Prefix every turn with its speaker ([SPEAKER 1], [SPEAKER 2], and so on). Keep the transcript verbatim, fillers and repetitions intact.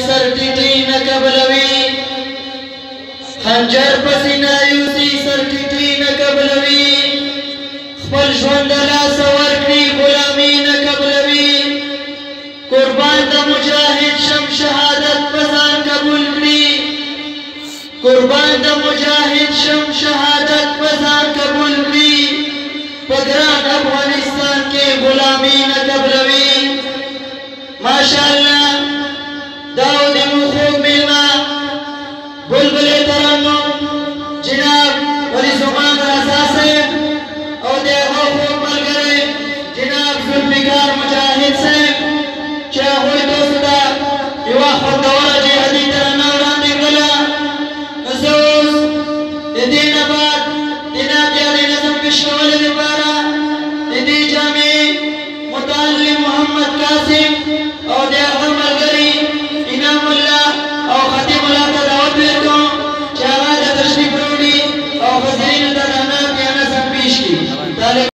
[SPEAKER 1] سر ٹیٹی نہ قبلوی خنجر پسینہ یوسی سر ٹیٹی نہ قبلوی خپل ژوند د لاسه ورکړي غلامي نه قبلوي قربان د مجاهد شم شهادت په ځان قبول کړي قربان د مجاهد شم شهادت په ځان قبول کړي په ګران افغانستان کې غلامي نه قبلوي ماشاءالله داو د مو خوږ میلمه بلبل ترنم جناب ولی زمان رضا صاحب او د هغه خوږ ملګری جناب ذوالفقار مجاهد صاحب چې هغوی تاسو ته یوه خوندوره